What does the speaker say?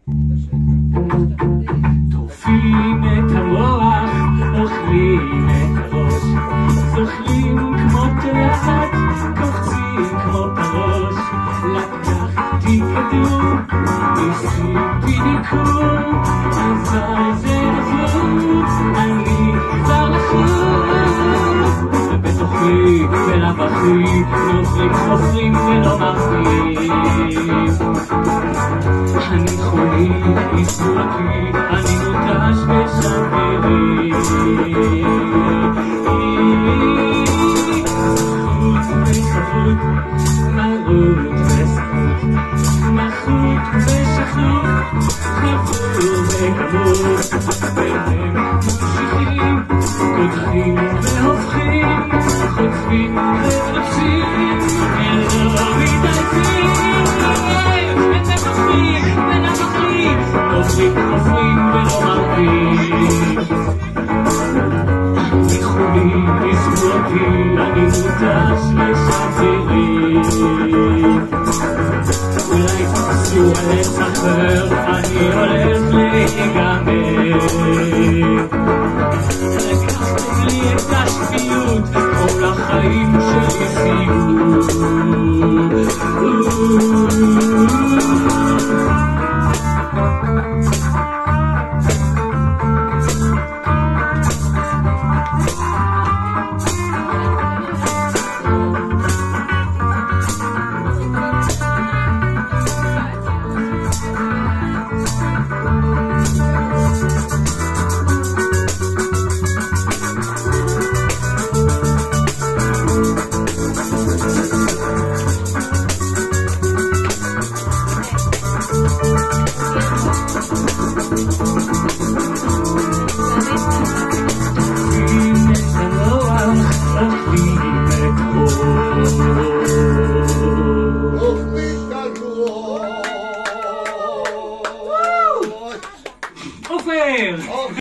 טורפים את המוח, אוכלים את הראש, זוכלים כמו תולעת, קופצים כמו פרוש. לקחתי כדור, ניסיתי ניכור, אבל זה נפלו, אני כבר לחוץ. ובתוכי ולבכי, נוזרים חופרים ולא מרפים. אני חולי, איסורתי, אני מותש ושברי. זכות וחבות, מרות וזכות, מחות ושכות, חבור וכמות. והם ממשיכים, קודחים והופכים, חוטפים ורוצים, אלא מתעלפים. חופרים ולא מרפים. אני חולי, איסורתי, אני מותש ושברי. אולי תפסו על עץ אחר, אני הולך להיגמר. לקחתם לי את השפיות, כל החיים שלי סיוט.